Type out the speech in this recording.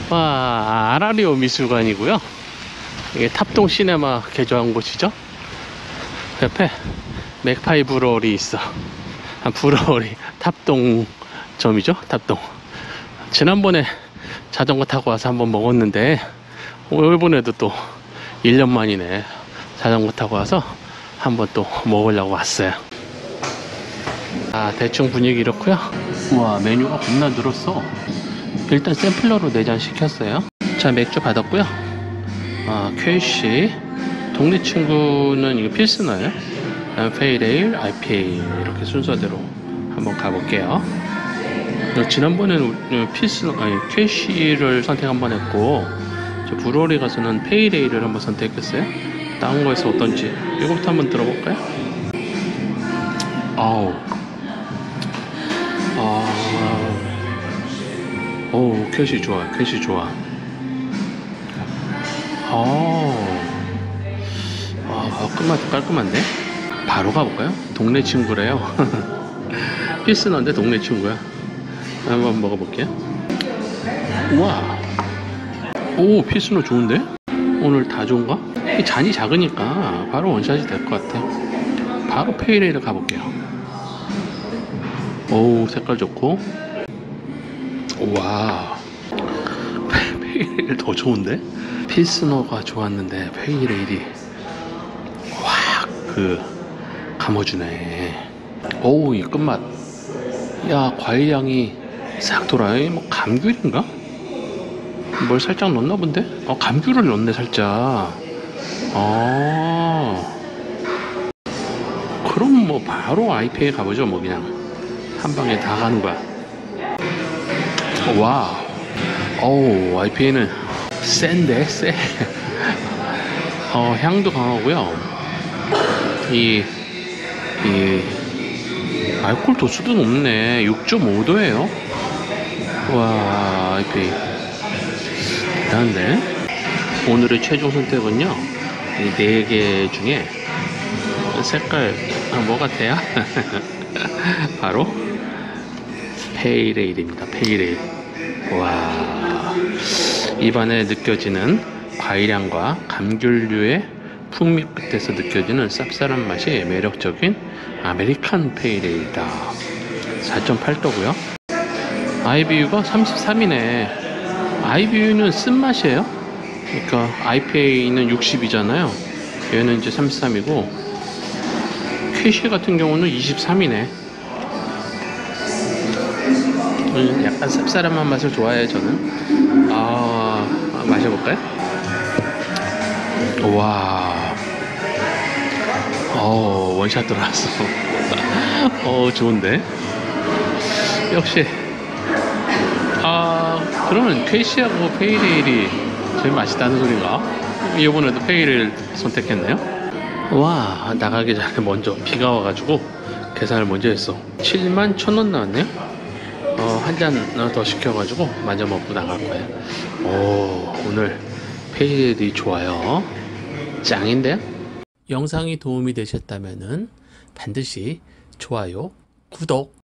와, 아라리오 미술관이고요. 이게 탑동 시네마 개조한 곳이죠. 옆에 맥파이 브루어리 있어. 브루어리 탑동점이죠. 탑동. 지난번에 자전거 타고 와서 한번 먹었는데 이번에도 또 1년 만이네. 자전거 타고 와서 한번 또 먹으려고 왔어요. 대충 분위기 이렇고요. 우와, 메뉴가 겁나 늘었어. 일단 샘플러로 4잔 시켰어요. 자, 맥주 받았고요. 퀘이시 동네 친구는 이거 필스너예요. 페이레일, IPA 이렇게 순서대로 한번 가볼게요. 지난번에는 퀘이시를 선택 한번 했고, 저 브루어리 가서는 페이레일을 한번 선택했어요. 다른 거에서 어떤지 이거부터 한번 들어볼까요? 퀘이시 좋아, 퀘이시 좋아. 깔끔한데? 바로 가볼까요? 동네 친구래요. 필스너인데 동네 친구야. 한번 먹어볼게요. 우와, 오, 필스너 좋은데? 오늘 다 좋은가? 이 잔이 작으니까 바로 원샷이 될 것 같아. 바로 페이레일을 가볼게요. 오, 색깔 좋고. 와, 페이레일 더 좋은데? 필스너가 좋았는데 페이레일이 확 감아주네. 오우, 이 끝맛. 야, 과일향이 싹 돌아요. 뭐 감귤인가? 뭘 살짝 넣었나 본데? 감귤을 넣었네 살짝. 그럼 뭐 바로 IPA 가보죠. 뭐 그냥 한 방에 다 가는 거야. 와, 어우, IPA는 센데 쎄. 향도 강하고요. 이 알코올 도수도 높네. 6.5도예요. 와, IPA 대단한데? 오늘의 최종 선택은요, 이 4개 중에 색깔 뭐 같아요? 바로 페이레일입니다. 페이레일. 와, 입안에 느껴지는 과일향과 감귤류의 풍미 끝에서 느껴지는 쌉쌀한 맛이 매력적인 아메리칸 페이레일이다. 4.8도고요. IBU가 33이네. IBU는 쓴맛이에요. 그러니까 IPA는 60이잖아요. 얘는 이제 33이고, 퀘시 같은 경우는 23이네. 약간 쌉싸름한 맛을 좋아해요, 저는. 마셔볼까요? 와, 원샷 들어왔어. 좋은데? 역시 그러면 퀘시하고 페이레일이 제일 맛있다는 소린가? 이번에도 페이레일 선택했네요. 와, 나가기 전에 먼저 비가 와가지고 계산을 먼저 했어. 71,000원 나왔네요. 한 잔 더 시켜가지고 마저 먹고 나갈 거예요. 오늘 페이레일이 좋아요. 짱인데요? 영상이 도움이 되셨다면 반드시 좋아요, 구독